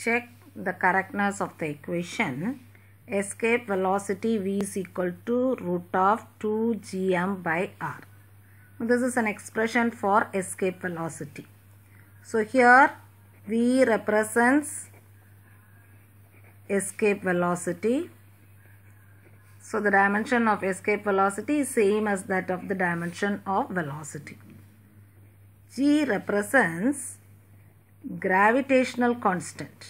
check the correctness of the equation. Escape velocity v is equal to root of 2gm by r. This is an expression for escape velocity. So here v represents escape velocity. So the dimension of escape velocity is same as that of the dimension of velocity. G represents gravitational constant.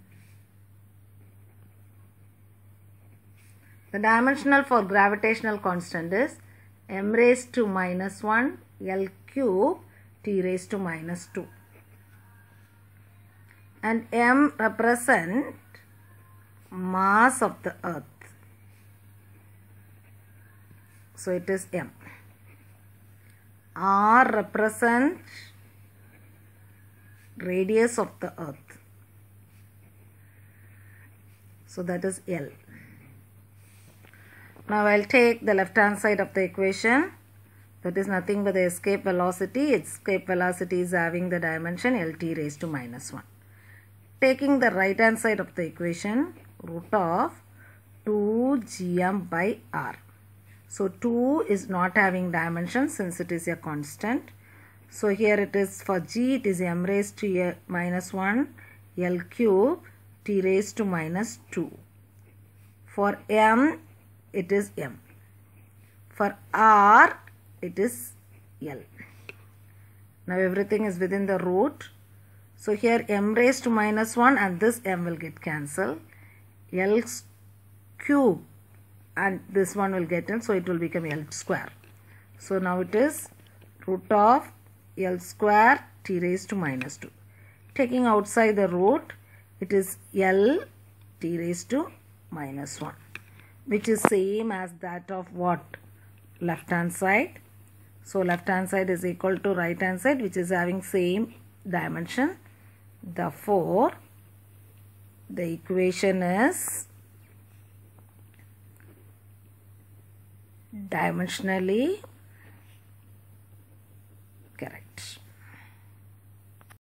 The dimensional for gravitational constant is m raised to minus 1 L cube T raised to minus 2. And m represent mass of the earth. So it is m. R represents radius of the earth. So that is L. Now I'll take the left hand side of the equation. That is nothing but the escape velocity. Escape velocity is having the dimension Lt raised to minus 1. Taking the right hand side of the equation, root of 2gm by r. So 2 is not having dimension since it is a constant. So here it is for g, it is m raised to minus 1 L cube T raised to minus 2. For m, it is m. For r, it is L. Now everything is within the root. So here m raised to minus 1 and this m will get cancelled. L cube and this one will get in, so it will become L square. So now it is root of L square T raised to minus 2. Taking outside the root, it is L T raised to minus 1, which is same as that of what? Left hand side. So left hand side is equal to right hand side, which is having same dimension. Therefore, the equation is dimensionally correct.